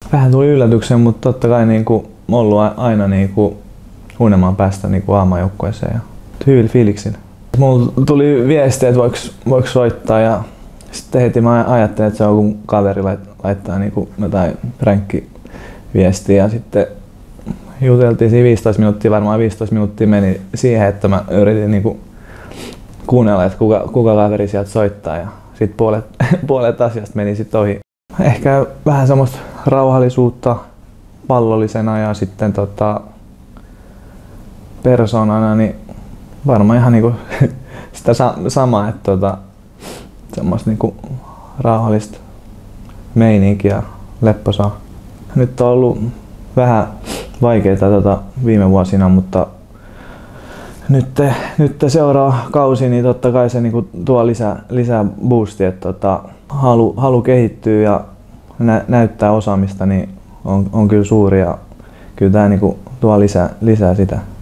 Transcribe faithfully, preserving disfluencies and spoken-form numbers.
Vähän tuli yllätyksen, mutta totta kai niinku ollut aina niinku unelmaan päästä niinku A-maajoukkueeseen ja hyvillä fiiliksillä. Mulla tuli viesti, että voiko, voiko soittaa ja sitten heti mä ajattelin, että se on kun kaveri laittaa niinku jotain pränkkiviestiä ja sitten juteltiin siinä viisitoista minuuttia, varmaan viisitoista minuuttia meni siihen, että mä yritin niinku kuunnella, että kuka, kuka kaveri sieltä soittaa ja sitten puolet, puolet asiasta meni sitten ohi. Ehkä vähän semmoista rauhallisuutta pallollisena ja sitten tota, persoonana, niin varmaan ihan niinku sitä sa samaa, että tota, semmoista niinku rauhallista meininkiä ja lepposaa. Nyt on ollut vähän vaikeita tota viime vuosina, mutta nyt, nyt seuraava kausi, niin totta kai se niinku tuo lisää, lisää boostia, että tota, halu, halu kehittyä ja nä, näyttää osaamista niin on, on kyllä suuri ja kyllä tämä niinku tuo lisää, lisää sitä.